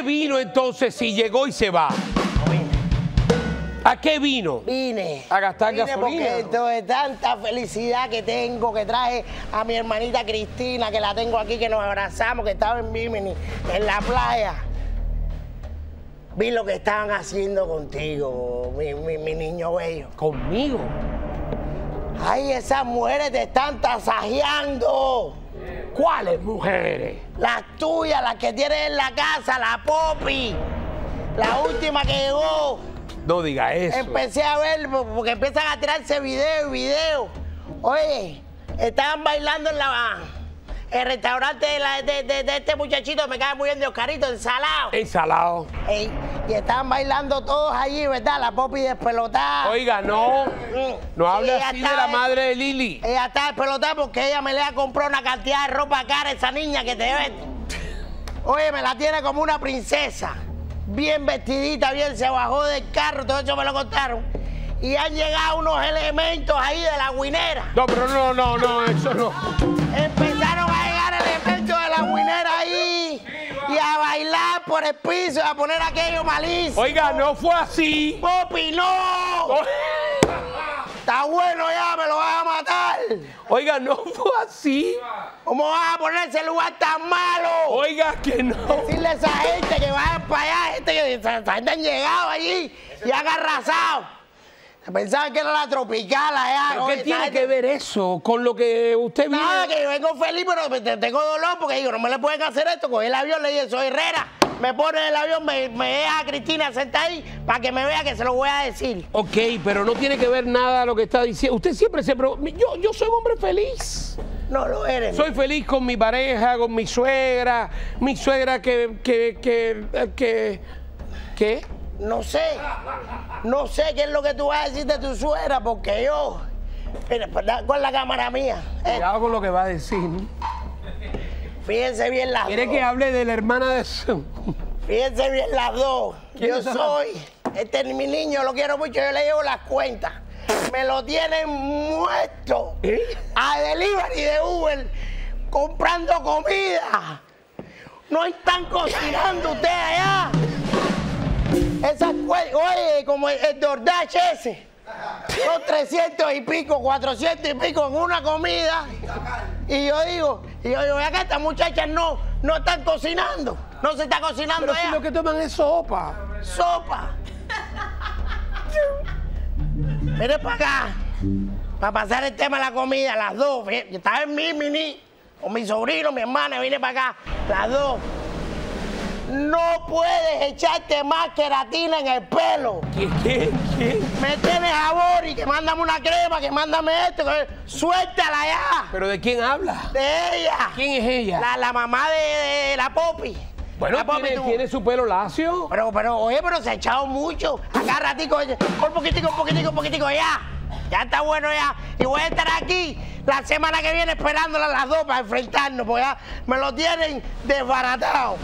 vino entonces si llegó y se va? ¿A qué vino? Vine. ¿A gastar gasolina? Porque esto es tanta felicidad que tengo, que traje a mi hermanita Cristina, que la tengo aquí, que nos abrazamos, que estaba en Bimini, en la playa. Vi lo que estaban haciendo contigo, mi niño bello. ¿Conmigo? Ay, esas mujeres te están tasajeando. ¿Cuáles mujeres? Las tuyas, las que tienes en la casa, la Popi. La última que llegó. No diga eso. Empecé a ver, porque empiezan a tirarse video. Oye, estaban bailando en el restaurante de este muchachito, me cae muy bien, de Oscarito, Ensalado. Ensalado. Ey, y estaban bailando todos allí, ¿verdad? La Popi despelotada. Oiga, no. No hable Sí, así de la madre de Lili. Ella está despelotada porque ella me le ha comprado una cantidad de ropa cara a esa niña que te ve. Oye, me la tiene como una princesa. Bien vestidita, bien, se bajó del carro, todo eso me lo contaron. Y han llegado unos elementos ahí de la guinera. No, pero no, eso no. Empezaron a llegar elementos de la guinera ahí y a bailar por el piso, a poner aquello malísimo. Oiga, no fue así. ¡Popi, no! Está bueno ya, me lo van a matar. Oiga, no fue así. ¿Cómo vas a poner ese lugar tan malo? Oiga, que no. Decirle a esa gente que vayan para allá, gente que esa gente han llegado allí y han arrasado. Pensaban que era la tropical allá. ¿Pero oye, qué tiene gente... que ver eso con lo que usted vive? Nada, que yo vengo feliz, pero tengo dolor porque digo, no me le pueden hacer esto. Cogí el avión, le dije, soy Herrera. Me pone en el avión, me deja a Cristina sentada ahí para que me vea que se lo voy a decir. Ok, pero no tiene que ver nada lo que está diciendo. Usted siempre se... Yo soy un hombre feliz. No lo eres. Soy feliz con mi pareja, con mi suegra. Mi suegra ¿qué? No sé qué es lo que tú vas a decir de tu suegra, porque yo... Mira, con la cámara mía. Cuidado con lo que va a decir. Fíjense bien las dos. ¿Quiere que hable de la hermana de su...? Fíjense bien las dos. Yo soy... Este es mi niño, lo quiero mucho, yo le llevo las cuentas. Me lo tienen muerto. ¿Eh? A delivery de Uber, comprando comida. No están cocinando ustedes allá. Esas cuentas, oye, como el DoorDash ese. Son 300 y pico, 400 y pico en una comida. Y yo digo, acá estas muchachas no están cocinando. No se está cocinando Pero allá. si lo que toman es sopa. Sopa. Mire para acá. Para pasar el tema de la comida, las dos. Yo estaba en Mimini con mi sobrino, mi hermana, vine para acá. Las dos. No puedes echarte más queratina en el pelo. ¿Qué? Me tienes jabón y que mándame una crema, que mándame esto. Suéltala ya. ¿Pero de quién habla? De ella. ¿Quién es ella? La mamá de la Popi. Bueno, La Popi, tiene su pelo lacio. Pero se ha echado mucho. Acá ratico, un poquitico, ya. Ya está bueno ya. Y voy a estar aquí la semana que viene esperándola a las dos para enfrentarnos, porque ya me lo tienen desbaratado.